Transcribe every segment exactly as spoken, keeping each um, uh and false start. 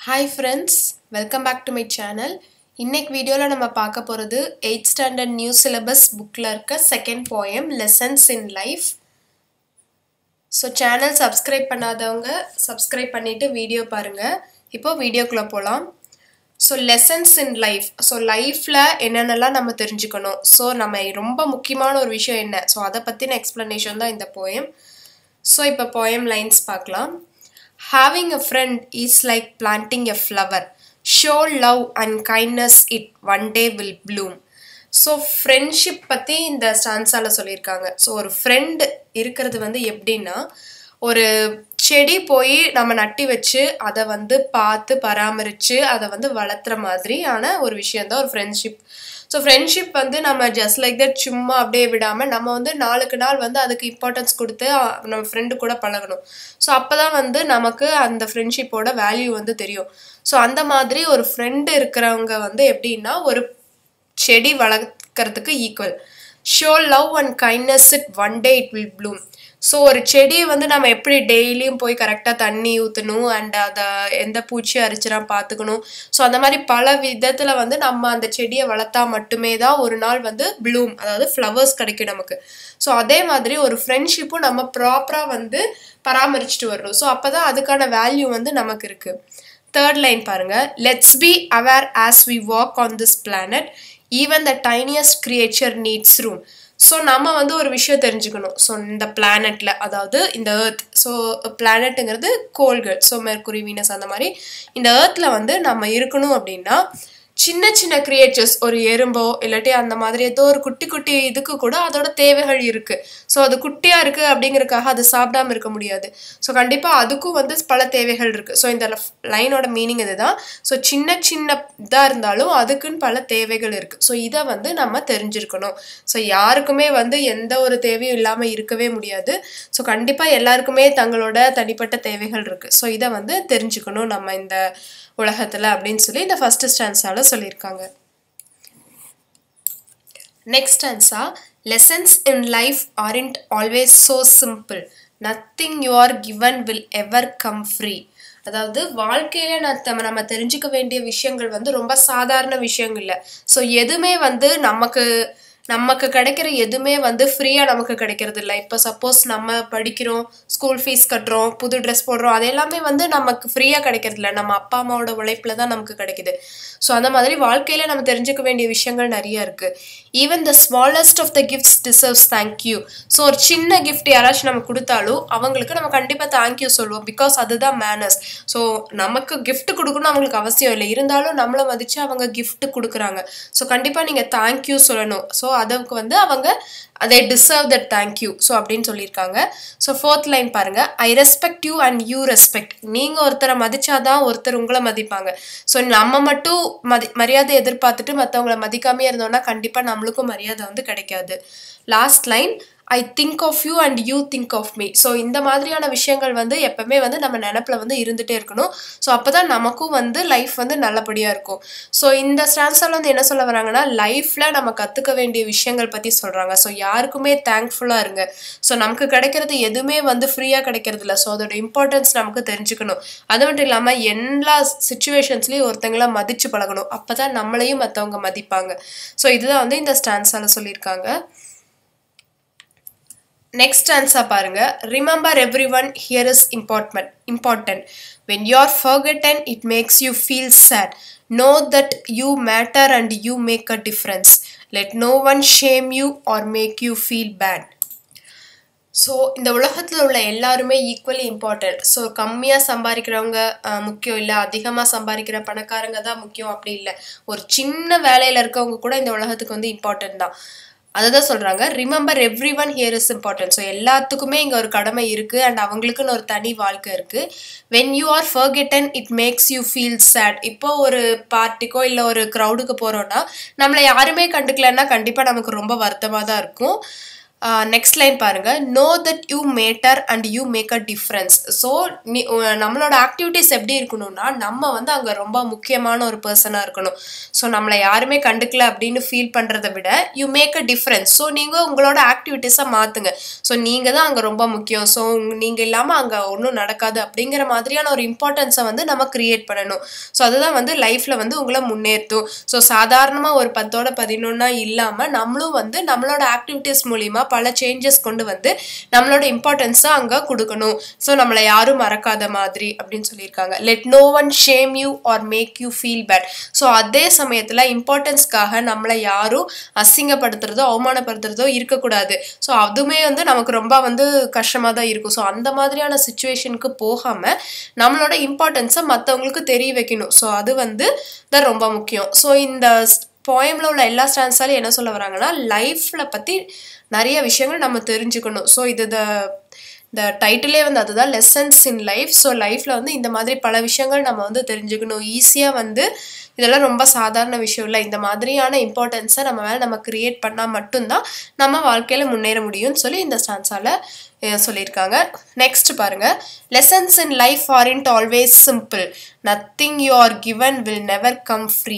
Hi friends, welcome back to my channel. இன்னைக்கு வீடியோல நம்ம பார்க்க போறது eighth standard new syllabus bookல இருக்க second poem Lessons in Life. So channel subscribe பண்ணாதவங்க subscribe பண்ணிட்டு வீடியோ பாருங்க. இப்போ வீடியோக்குள்ள போலாம். So lessons in life. So lifeல என்னென்னலாம் நம்ம தெரிஞ்சுக்கணும். So நம்ம ரொம்ப முக்கியமான ஒரு விஷயம் என்ன. So அத பத்தின explanation தான் இந்த poem. So இப்போ poem lines பார்க்கலாம். Having a friend is like planting a flower. Show love and kindness, it one day will bloom. So friendship பத்தி இந்த ஸ்டான்ஸால சொல்லியிருக்காங்க. ஸோ ஒரு ஃப்ரெண்ட் இருக்கிறது வந்து எப்படின்னா ஒரு செடி போய் நம்ம நட்டி வச்சு அதை வந்து பார்த்து பராமரித்து அதை வந்து வளர்த்துற மாதிரியான ஒரு விஷயந்தான் ஒரு ஃப்ரெண்ட்ஷிப். ஸோ ஃப்ரெண்ட்ஷிப் வந்து நம்ம ஜஸ்ட் லைக் தட் சும்மா அப்படியே விடாமல் நம்ம வந்து நாளுக்கு நாள் வந்து அதுக்கு இம்பார்ட்டன்ஸ் கொடுத்து நம்ம ஃப்ரெண்டு கூட பழகணும். ஸோ அப்போ தான் வந்து நமக்கு அந்த ஃப்ரெண்ட்ஷிப்போட வேல்யூ வந்து தெரியும். ஸோ அந்த மாதிரி ஒரு ஃப்ரெண்டு இருக்கிறவங்க வந்து எப்படின்னா ஒரு செடி வளர்க்குறதுக்கு equal. Show love and kindness it one day it will bloom. So ஒரு செடியை வந்து நம்ம எப்படி டெய்லியும் போய் கரெக்டாக தண்ணி ஊற்றணும் அண்ட் அதை எந்த பூச்சி அரிச்சிடாம பார்த்துக்கணும். ஸோ அந்த மாதிரி பல விதத்தில் வந்து நம்ம அந்த செடியை வளர்த்தா மட்டுமே தான் ஒரு நாள் வந்து ப்ளூம், அதாவது ஃப்ளவர்ஸ் கிடைக்கும் நமக்கு. ஸோ அதே மாதிரி ஒரு ஃப்ரெண்ட்ஷிப்பும் நம்ம ப்ராப்பராக வந்து பராமரிச்சுட்டு வரணும். ஸோ அப்போ தான் அதுக்கான வேல்யூ வந்து நமக்கு இருக்குது. தேர்ட் லைன் பாருங்கள். Let's be aware as we walk on this planet, even the tiniest creature needs room. So நம்ம வந்து ஒரு விஷயம் தெரிஞ்சுக்கணும். ஸோ இந்த பிளானட்டில், அதாவது இந்த ஏர்த், ஸோ பிளானட்டுங்கிறது கோள்கள், ஸோ மெர்க்குரி, வீனஸ் அந்த மாதிரி இந்த ஏர்த்தில் வந்து நம்ம இருக்கணும் அப்படின்னா சின்ன சின்ன கிரியேச்சர்ஸ், ஒரு எறும்போ இல்லாட்டி அந்த மாதிரி ஏதோ ஒரு குட்டி குட்டி இதுக்கு கூட அதோட தேவைகள் இருக்குது. ஸோ அது குட்டியாக இருக்குது அப்படிங்கிறதுக்காக அது சாப்பிடாம இருக்க முடியாது. ஸோ கண்டிப்பாக அதுக்கும் வந்து பல தேவைகள் இருக்குது. ஸோ இந்த லைனோட மீனிங் இது தான். ஸோ சின்ன சின்ன இதாக இருந்தாலும் அதுக்குன்னு பல தேவைகள் இருக்குது. ஸோ இதை வந்து நம்ம தெரிஞ்சிருக்கணும். ஸோ யாருக்குமே வந்து எந்த ஒரு தேவையும் இல்லாமல் இருக்கவே முடியாது. ஸோ கண்டிப்பாக எல்லாருக்குமே தங்களோட தனிப்பட்ட தேவைகள் இருக்குது. ஸோ இதை வந்து தெரிஞ்சுக்கணும் நம்ம இந்த உலகத்தில் அப்படின்னு சொல்லி இந்த ஃபர்ஸ்ட் ஸ்டான்ஸால சொல்லியிருக்காங்க. Next stanza, lessons in life aren't always so simple, nothing you are given will ever come free. அதாவது வாழ்க்கையில் நம்ம நம்ம தெரிஞ்சுக்க வேண்டிய விஷயங்கள் வந்து ரொம்ப சாதாரண விஷயங்கள் இல்லை. ஸோ எதுவுமே வந்து நமக்கு நமக்கு கிடைக்கிற எதுவுமே வந்து ஃப்ரீயாக நமக்கு கிடைக்கிறது இல்லை. இப்போ சப்போஸ் நம்ம படிக்கிறோம், ஸ்கூல் ஃபீஸ் கட்டுறோம், புது ட்ரெஸ் போடுறோம், அது எல்லாமே வந்து நமக்கு ஃப்ரீயாக கிடைக்கிறது இல்லை, நம்ம அப்பா அம்மாவோட உழைப்பில் தான் நமக்கு கிடைக்குது. ஸோ அந்த மாதிரி வாழ்க்கையில் நம்ம தெரிஞ்சுக்க வேண்டிய விஷயங்கள் நிறைய இருக்குது. Even the smallest of the gifts deserves thank you. So ஒரு சின்ன கிஃப்ட் யாராச்சும் நம்ம கொடுத்தாலும் அவங்களுக்கு நம்ம கண்டிப்பாக தேங்க்யூ சொல்லுவோம். பிகாஸ் அதுதான் மேனர்ஸ். ஸோ நமக்கு கிஃப்ட் கொடுக்கணும் அவங்களுக்கு அவசியம் இல்லை, இருந்தாலும் நம்மளை மதித்து அவங்க கிஃப்ட் கொடுக்குறாங்க. ஸோ கண்டிப்பாக நீங்கள் தேங்க்யூ சொல்லணும். ஸோ அதுக்கு வந்து அவங்க they deserve that thank you. So அப்படின்னு சொல்லியிருக்காங்க. ஸோ ஃபோர்த் லைன் பாருங்கள். I respect you and you respect. நீங்கள் ஒருத்தரை மதிச்சாதான் ஒருத்தர் உங்களை மதிப்பாங்க. ஸோ நம்ம மட்டும் மதி மரியாதை எதிர்பார்த்துட்டு மற்றவங்களை மதிக்காமே இருந்தோம்னா கண்டிப்பாக நம்மளுக்கும் மரியாதை வந்து கிடைக்காது. Last line, I think of you and you think of me. So இந்த மாதிரியான விஷயங்கள் வந்து எப்பவுமே வந்து நம்ம நினப்பில் வந்து இருந்துகிட்டே இருக்கணும். ஸோ அப்போ தான் நமக்கும் வந்து லைஃப் வந்து நல்லபடியாக இருக்கும். ஸோ இந்த ஸ்டான்ஸால் வந்து என்ன சொல்ல வராங்கன்னா, லைஃப்பில் நம்ம கற்றுக்க வேண்டிய விஷயங்கள் பற்றி சொல்கிறாங்க. ஸோ யாருக்குமே தேங்க்ஃபுல்லாக இருங்க. ஸோ நமக்கு கிடைக்கிறது எதுவுமே வந்து ஃப்ரீயாக கிடைக்கிறது இல்லை. ஸோ அதோட இம்பார்ட்டன்ஸ் நமக்கு தெரிஞ்சுக்கணும். அது மட்டும் இல்லாமல் எல்லா சிச்சுவேஷன்ஸ்லேயும் ஒருத்தங்கள மதித்து பழகணும். அப்போ தான் நம்மளையும் மற்றவங்க மதிப்பாங்க. ஸோ இதுதான் வந்து இந்த ஸ்டான்ஸால் சொல்லியிருக்காங்க. நெக்ஸ்ட் ஆன்சர் பாருங்க. Remember every one here is important important when you are forgotten it makes you feel sad. Know that you matter and you make a difference. Let no one shame you or make you feel bad. So இந்த உலகத்தில் உள்ள எல்லாருமே equally important. So கம்மியாக சம்பாதிக்கிறவங்க முக்கியம் இல்லை, அதிகமாக சம்பாதிக்கிற பணக்காரங்க தான் முக்கியம் அப்படி இல்லை. ஒரு சின்ன வேலையில் இருக்கவங்க கூட இந்த உலகத்துக்கு வந்து இம்பார்ட்டன்ட் தான். அதை தான் சொல்கிறாங்க. Remember every one here is important. So எல்லாத்துக்குமே இங்கே ஒரு கடமை இருக்குது அண்ட் அவங்களுக்குன்னு ஒரு தனி வாழ்க்கை இருக்குது. When you are forgotten it makes you feel sad. இப்போ ஒரு பார்ட்டிக்கோ இல்லை ஒரு க்ரௌடுக்கு போகிறோன்னா நம்மளை யாருமே கண்டுக்கலன்னா கண்டிப்பாக நமக்கு ரொம்ப வருத்தமாக தான் இருக்கும். நெக்ஸ்ட் லைன் பாருங்க, know that you matter and you make a difference. So நீ நம்மளோட ஆக்டிவிட்டிஸ் எப்படி இருக்கணும்னா, நம்ம வந்து அங்கே ரொம்ப முக்கியமான ஒரு பர்சனாக இருக்கணும். ஸோ நம்மளை யாருமே கண்டுக்கல அப்படின்னு ஃபீல் பண்ணுறதை விட you make a difference. So நீங்கள் உங்களோட ஆக்டிவிட்டீஸை மாற்றுங்க. ஸோ நீங்கள் தான் அங்கே ரொம்ப முக்கியம். ஸோ நீங்கள் இல்லாமல் அங்கே ஒன்றும் நடக்காது அப்படிங்கிற மாதிரியான ஒரு இம்பார்ட்டன்ஸை வந்து நம்ம கிரியேட் பண்ணணும். ஸோ அதுதான் வந்து லைஃப்பில் வந்து உங்களை முன்னேற்றும். ஸோ சாதாரணமாக ஒரு பத்தோட பதினொன்னா இல்லாமல் நம்மளும் வந்து நம்மளோட ஆக்டிவிட்டீஸ் மூலிமா பல சேஞ்சஸ் கொண்டு வந்து நம்மளோட இம்பார்ட்டன்ஸை அங்கே கொடுக்கணும். ஸோ நம்மளை யாரும் மறக்காத மாதிரி அப்படின்னு சொல்லியிருக்காங்க. Let no one shame you or make you feel bad. So அதே சமயத்தில் இம்பார்ட்டன்ஸ்க்காக நம்மளை யாரும் அசிங்கப்படுத்துறதோ அவமானப்படுத்துறதோ இருக்கக்கூடாது. ஸோ அதுவுமே வந்து நமக்கு ரொம்ப வந்து கஷ்டமாக தான் இருக்கும். ஸோ அந்த மாதிரியான சுச்சுவேஷனுக்கு போகாமல் நம்மளோட இம்பார்ட்டன்ஸை மற்றவங்களுக்கு தெரிய வைக்கணும். ஸோ அது வந்து தான் ரொம்ப முக்கியம். ஸோ இந்த போயமில் உள்ள எல்லா ஸ்டான்ஸாலையும் என்ன சொல்ல வராங்கன்னா, லைஃப்பில் பற்றி நிறைய விஷயங்கள் நம்ம தெரிஞ்சுக்கணும். ஸோ இது த இந்த டைட்டிலே வந்து அதுதான், லெசன்ஸ் இன் லைஃப். ஸோ லைஃப்பில் வந்து இந்த மாதிரி பல விஷயங்கள் நம்ம வந்து தெரிஞ்சுக்கணும். ஈஸியாக வந்து இதெல்லாம் ரொம்ப சாதாரண விஷயம் இல்லை. இந்த மாதிரியான இம்பார்ட்டன்ஸை நம்ம மேலே நம்ம கிரியேட் பண்ணால் மட்டும்தான் நம்ம வாழ்க்கையில் முன்னேற முடியும்னு சொல்லி இந்த ஸ்டான்ஸால் சொல்லியிருக்காங்க. நெக்ஸ்ட் பாருங்க, lessons in life aren't always simple. Nothing you are given will never come free.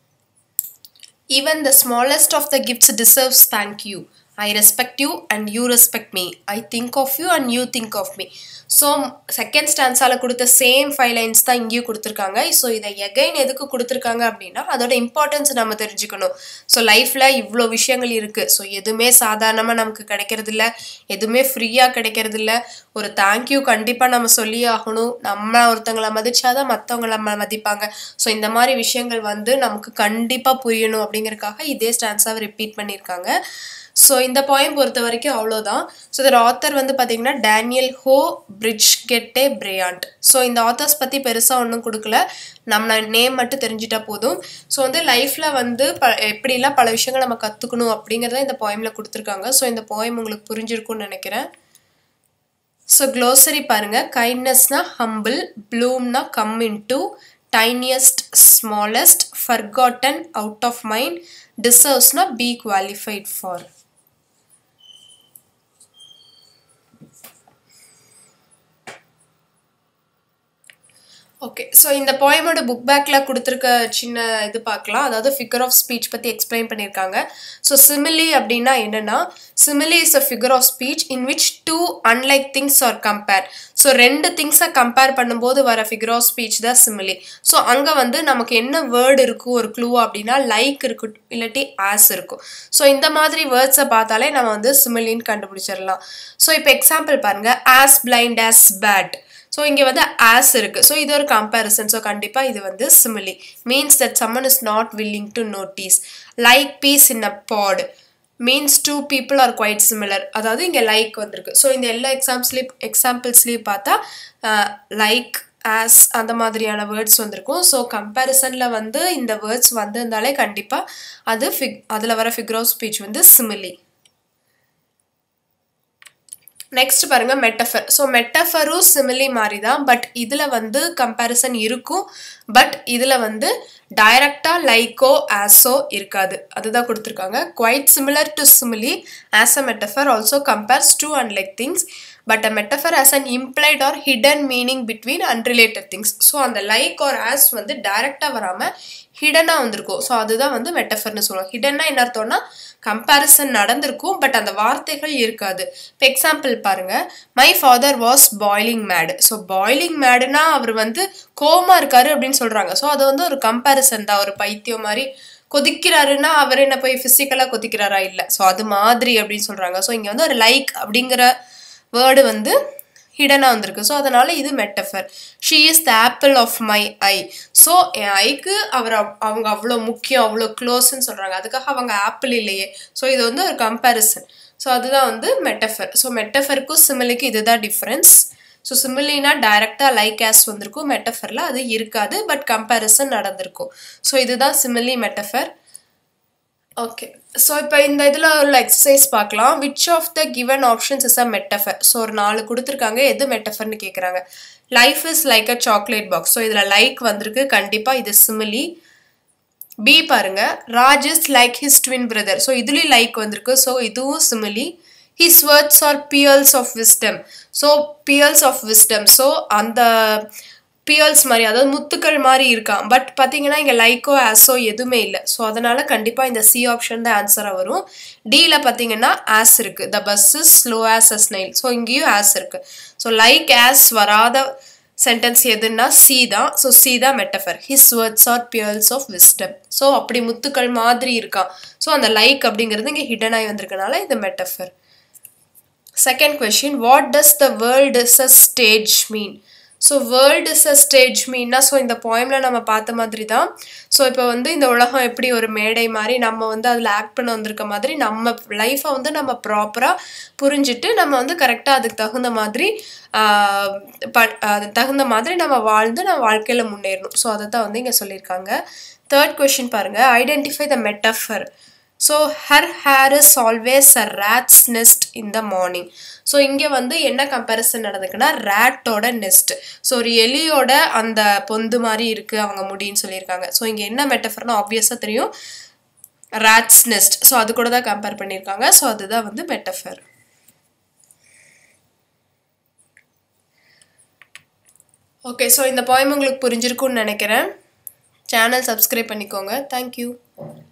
Even the smallest of the gifts deserves thank you. I respect you and you respect me. I think of you and you think of me. So second ஸ்டான்ஸால் கொடுத்த same five lines தான் இங்கேயும் கொடுத்துருக்காங்க. So இதை again எதுக்கு கொடுத்துருக்காங்க அப்படின்னா, அதோட இம்பார்ட்டன்ஸ் நம்ம தெரிஞ்சுக்கணும். ஸோ லைஃப்பில் இவ்வளோ விஷயங்கள் இருக்குது. ஸோ எதுவுமே சாதாரணமாக நமக்கு கிடைக்கிறதில்ல, எதுவுமே ஃப்ரீயாக கிடைக்கிறதில்ல. ஒரு தேங்க்யூ கண்டிப்பாக நம்ம சொல்லி ஆகணும். நம்ம ஒருத்தங்களை மதிச்சாதான் மற்றவங்களை நம்ம மதிப்பாங்க. ஸோ இந்த மாதிரி விஷயங்கள் வந்து நமக்கு கண்டிப்பாக புரியணும் அப்படிங்கிறதுக்காக இதே ஸ்டான்ஸாக ரிப்பீட் பண்ணியிருக்காங்க. ஸோ இந்த போயம் பொறுத்த வரைக்கும் அவ்வளோதான். ஸோ இதோட ஆத்தர் வந்து பார்த்தீங்கன்னா டேனியல் ஹோ பிரிட்ஜ்கெட்டே பிரையாண்ட். ஸோ இந்த ஆத்தர்ஸ் பற்றி பெருசாக ஒன்றும் கொடுக்கல, நம்ம நேம் மட்டும் தெரிஞ்சிட்டா போதும். ஸோ வந்து லைஃப்பில் வந்து ப எப்படிலாம் பல விஷயங்கள் நம்ம கற்றுக்கணும் அப்படிங்கிறத இந்த போயமில் கொடுத்துருக்காங்க. ஸோ இந்த போயம் உங்களுக்கு புரிஞ்சிருக்கும்னு நினைக்கிறேன். ஸோ க்ளோசரி பாருங்கள், கைண்ட்னஸ்னா ஹம்பிள், ப்ளூம்னா come into, tiniest, smallest, forgotten, out of mind, deserves na be qualified for. Okay, so இந்த போயமோட புக் பேக்கில் கொடுத்துருக்க சின்ன இது பார்க்கலாம். அதாவது ஃபிகர் ஆஃப் ஸ்பீச் பற்றி எக்ஸ்பிளைன் பண்ணியிருக்காங்க. ஸோ சிமிலி அப்படின்னா என்னென்னா, simile is a figure of speech in which two unlike things are compare. So ரெண்டு திங்ஸை கம்பேர் பண்ணும்போது வர ஃபிகர் ஆஃப் ஸ்பீச் தான் சிமிலி. ஸோ அங்கே வந்து நமக்கு என்ன வேர்டு இருக்கும் ஒரு க்ளூ அப்படின்னா, லைக் இருக்கும் இல்லாட்டி ஆஸ் இருக்கும். ஸோ இந்த மாதிரி வேர்ட்ஸை பார்த்தாலே நம்ம வந்து சிமிலின்னு கண்டுபிடிச்சிடலாம். ஸோ இப்போ எக்ஸாம்பிள் பாருங்கள், as blind as bat. So இங்கே வந்து ஆஸ் இருக்குது. ஸோ இது ஒரு கம்பேரிசன். ஸோ கண்டிப்பாக இது வந்து simile. Means that someone is not willing to notice. Like peas in a pod means two people are quite similar. அதாவது இங்கே லைக் வந்திருக்கு. ஸோ இந்த எல்லா எக்ஸாம்பிள்ஸ்லேயும் எக்ஸாம்பிள்ஸ்லேயும் பார்த்தா லைக் ஆஸ் அந்த மாதிரியான வேர்ட்ஸ் வந்திருக்கும். ஸோ கம்பேரிசனில் வந்து இந்த வேர்ட்ஸ் வந்திருந்தாலே கண்டிப்பாக அது ஃபிக் அதில் வர ஃபிகர் ஆஃப் ஸ்பீச் வந்து சிமிலி. நெக்ஸ்ட் பாருங்க, மெட்டஃபர். ஸோ மெட்டஃபரும் சிமிலி மாதிரி தான், பட் இதில் வந்து கம்பேரிசன் இருக்கும். பட் இதில் வந்து டைரக்டாக லைக்கோ ஆஸோ இருக்காது. அதுதான் கொடுத்துருக்காங்க. Quite similar to simile as a metaphor also compares two unlike things but a metaphor as an implied or hidden meaning between unrelated things. So அந்த லைக் ஆர் ஆஸ் வந்து டைரக்டாக வராமல் ஹிடனாக வந்திருக்கும். ஸோ அதுதான் வந்து மெட்டஃபர்னு சொல்லுவோம். ஹிடன்னா என்ன அர்த்தம்னா, கம்பேரிசன் நடந்திருக்கும் பட் அந்த வார்த்தைகள் இருக்காது. இப்போ எக்ஸாம்பிள் பாருங்கள், my father was boiling mad. So boiling மேடுனா அவர் வந்து கோமா இருக்காரு அப்படின்னு சொல்கிறாங்க. ஸோ அது வந்து ஒரு கம்பேரிசன் தான். ஒரு பைத்தியம் மாதிரி கொதிக்கிறாருன்னா அவர் என்ன போய் ஃபிசிக்கலாக கொதிக்கிறாரா? இல்லை. ஸோ அது மாதிரி அப்படின்னு சொல்கிறாங்க. ஸோ இங்கே வந்து ஒரு லைக் அப்படிங்கிற வேர்டு வந்து ஹிடனாக வந்திருக்கு. ஸோ அதனால் இது metaphor. She is the apple of my eye. So என் ஐக்கு அவர் அவங்க அவ்வளோ முக்கியம், அவ்வளோ க்ளோஸ்ன்னு சொல்கிறாங்க. அதுக்காக அவங்க ஆப்பிள் இல்லையே. ஸோ இது வந்து ஒரு கம்பேரிசன். ஸோ அதுதான் வந்து மெட்டஃபர். ஸோ மெட்டஃபருக்கும் சிமிலிக்கு இதுதான் டிஃப்ரென்ஸ். ஸோ சிமிலினா டைரெக்டாக லைக் ஆஸ் வந்திருக்கும், மெட்டஃபரில் அது இருக்காது பட் கம்பேரிசன் நடந்திருக்கும். ஸோ இதுதான் சிமிலி, மெட்டஃபர். ஓகே, ஸோ இப்போ இந்த இதில் உள்ள எக்ஸசைஸ் பார்க்கலாம். Which of the given options is a metaphor. So ஒரு நாலு கொடுத்துருக்காங்க, எது மெட்டஃபர்னு கேட்குறாங்க. Life is like a chocolate box. So இதில் லைக் வந்திருக்கு, கண்டிப்பாக இது சிமிலி. பி பாருங்க, Raj is like his twin brother. So இதுலேயும் லைக் வந்திருக்கு, ஸோ இதுவும் simile. His words are pearls of wisdom. So pearls of wisdom. So அந்த பியர்ஸ் மாதிரி அதாவது முத்துக்கள் மாதிரி இருக்கான். பட் பார்த்தீங்கன்னா இங்கே லைக்கோ ஆஸோ எதுவுமே இல்லை. ஸோ அதனால் கண்டிப்பாக இந்த சி ஆப்ஷன் தான் ஆன்சராக வரும். டியில் பார்த்தீங்கன்னா ஆஸ் இருக்குது. The bus is slow as a snail. So இங்கேயும் ஆஸ் இருக்குது. ஸோ லைக் ஆஸ் வராத சென்டென்ஸ் எதுன்னா சி தான். ஸோ சி தான் metaphor. His words are pearls of wisdom. So அப்படி முத்துக்கள் மாதிரி இருக்கான். ஸோ அந்த லைக் அப்படிங்கிறது இங்கே ஹிடன் ஆகி வந்திருக்கனால இது metaphor. Second question, what does the world is a stage mean? So world is a stage மீன்னா ஸோ இந்த போயமில் நம்ம பார்த்த மாதிரி தான். ஸோ இப்போ வந்து இந்த உலகம் எப்படி ஒரு மேடை மாதிரி நம்ம வந்து அதில் ஆக்ட் பண்ண வந்திருக்க மாதிரி நம்ம லைஃப்பை வந்து நம்ம ப்ராப்பராக புரிஞ்சுட்டு நம்ம வந்து கரெக்டாக அதுக்கு தகுந்த மாதிரி ப அது தகுந்த மாதிரி நம்ம வாழ்ந்து நம்ம வாழ்க்கையில் முன்னேறணும். ஸோ அதை தான் வந்து இங்கே சொல்லியிருக்காங்க. தேர்ட் கொஷின் பாருங்கள், identify the metaphor. So her hair is always a rat's nest in the morning. So இங்கே வந்து என்ன கம்பேரிசன் நடந்துக்குன்னா ரேட்டோட நெஸ்ட். ஸோ ஒரு எலியோட அந்த பொந்து மாதிரி இருக்குது அவங்க முடின்னு சொல்லியிருக்காங்க. ஸோ இங்கே என்ன மெட்டஃபர்னா ஆப்வியஸாக தெரியும், ரேட்ஸ் நெஸ்ட். ஸோ அது கூட தான் கம்பேர் பண்ணியிருக்காங்க. ஸோ அதுதான் வந்து மெட்டஃபர். ஓகே, ஸோ இந்த போயம் உங்களுக்கு புரிஞ்சிருக்குன்னு நினைக்கிறேன். சேனல் சப்ஸ்கிரைப் பண்ணிக்கோங்க. தேங்க்யூ.